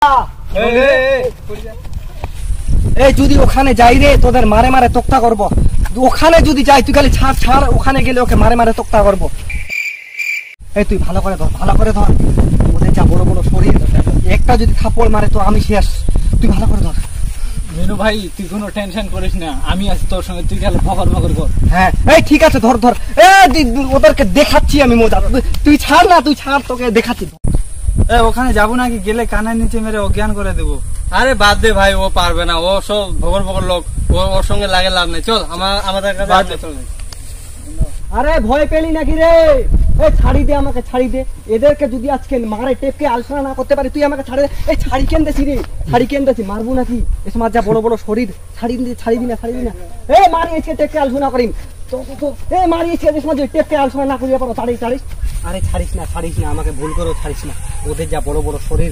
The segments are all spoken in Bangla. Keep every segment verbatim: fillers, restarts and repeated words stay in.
এই যদি ওখানে যাই রে তোদের মারে মারে তোক্তা করব। ওখানে যদি যাই তুই খালি ছাড় ছাড়, ওখানে গেলে ওকে মারে মারে তোক্তা করব। এই তুই ভালো করে ধর, ভালো করে ধর, ওদের যা বড় বড় শরীর, একটা যদি থাপ্পড় মারে তো আমি শেষ। তুই ভালো করে ধর। মিনু ভাই তুই কোনো টেনশন করিস না, আমি আছি তোর সঙ্গে, তুই খালি ফকর ফকর কর। হ্যাঁ এই ঠিক আছে, ধর ধর। এ ওদেরকে দেখাচ্ছি আমি মজা, তুই ছাড় না, তুই ছাড়, তোকে দেখাচ্ছি। এ ওখানে যাবো নাকি? গেলে কানের নিচে মেরে অজ্ঞান করে দেবো। আরে বাদ দে ভাই, ও পারবে না, ও সব ভগর ভগর লোক, ও ওর সঙ্গে লাগে লাভ নেই। চল আমার আমাদের কাছে চল। আরে ভয় পেলি নাকি রে? এই ছাড়ি দে আমাকে, ছাড়ি দে। এদেরকে যদি আজকে মারে টেপকে আলোচনা না করতে পারি, তুই আমাকে ছাড়ি দে। এই ছাড়ি কেন দেছি রে? ছাড়ি কেন দেছি? মারবো নাকি? এ সময় যা বড় বড় শরীর, ছাড়ি দিন, ছাড়ি দিন না, ছাড়ি দিন না। এই মারিয়েছে টেপকে আলোচনা করিম তো তো এই মারিয়েছে যে সময় টেপকে আলোচনা না করিয়া পারো, ছাড়ি ছাড়িস। আরে ছাড়িস না, ছাড়িস না, আমাকে ভুল করো, ছাড়িস না। ওদের যা বড় বড় শরীর।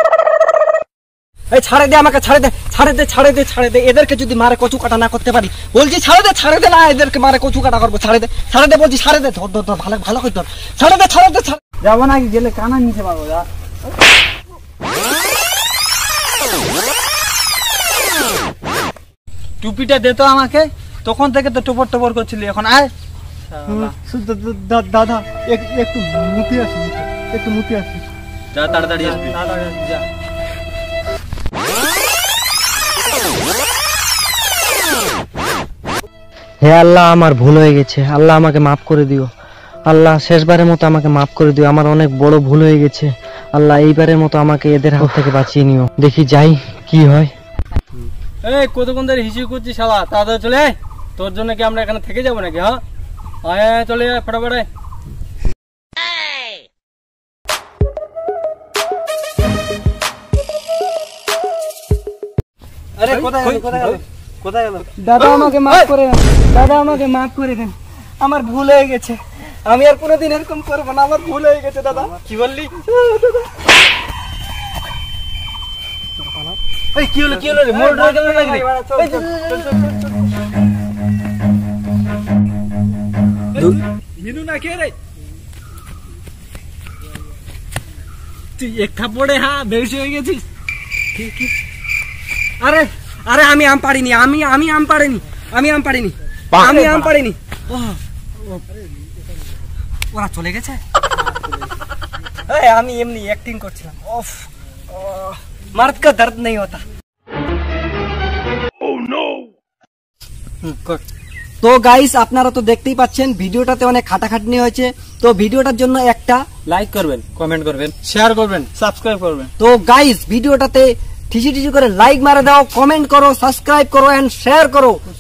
এই ছাড়ে দে আমাকে, ছাড়ে দে, ছাড়ে দে, ছাড়ে দে, ছাড়ে দে। এদেরকে যদি মারে কচু কাটা না করতে পারি, বলছি ছাড়ে দে, ছাড়ে দে না, এদেরকে মারে কচু কাটা করবো। ছাড়ে দে, ছাড়ে দে বলছি, ছাড়ে দে। ধর ধর ধর, ভালো ভালো করে ধর। ছাড়ে দে, ছাড়ে দে, ছাড়ে। যাবো নাকি? গেলে কানা নিচে পাবো। যা টুপিটা দে তো আমাকে, তখন থেকে তো টপর টপর করছিলি, এখন আয়। দাদা একটু মুখে আসি, একটু মুখে আসি। যা তাড়াতাড়ি আসবি, যা। হে আল্লাহ, আমার ভুল হয়ে গেছে, আল্লাহ আমাকে মাফ করে দিও। আল্লাহ শেষবারের মতো আমাকে মাফ করে দিও, আমার অনেক বড় ভুল হয়ে গেছে। আল্লাহ এইবারের মতো আমাকে এদের হাত থেকে বাঁচিয়ে নিও। দেখি যাই কি হয়। এই কতক্ষণ ধরে হিসু করছিস শালা, তাড়াতাড়ি চলে আয়। তোর জন্য কি আমরা এখানে থেকে যাবো নাকি? হ্যাঁ আয়, চলে আয় ফটাফট। আরে কোথায় গেল, কোথায় গেল, কোথায় গেল? দাদা আমাকে মাফ করে দেন, দাদা আমাকে মাফ করে দেন, আমার ভুল হয়ে গেছে। আমি আর কোনোদিন এরকম করবো না, আমার ভুল হয়ে গেছে দাদা। কি বললি? এই কি হলো, কি হলো রে? মোর ডর গেল নাকি? মিনু না কে রে? তুই এক থাপ্পড়ে হ্যাঁ বেশি হয়ে গেছিস। আরে আরে আমি আম পারিনি, আমি আমি আম পারিনি, আমি আম পারিনি, আমি আম পারিনি। ওরা চলে গেছে। আমি এমনি অ্যাক্টিং করছিলাম। ওফ, मर्द का दर्द नहीं होता। oh, no! তো গাইস আপনারা তো দেখতেই পাচ্ছেন ভিডিওটাতে অনেক খাটাখাটনি হয়েছে। তো ভিডিওটার জন্য একটা লাইক করবেন, কমেন্ট করবেন, শেয়ার করবেন, সাবস্ক্রাইব করবেন। তো গাইস ভিডিওটাতে ঠিসি ঠিসি করে লাইক মারে দাও, কমেন্ট করো, সাবস্ক্রাইব করো এন্ড শেয়ার করো।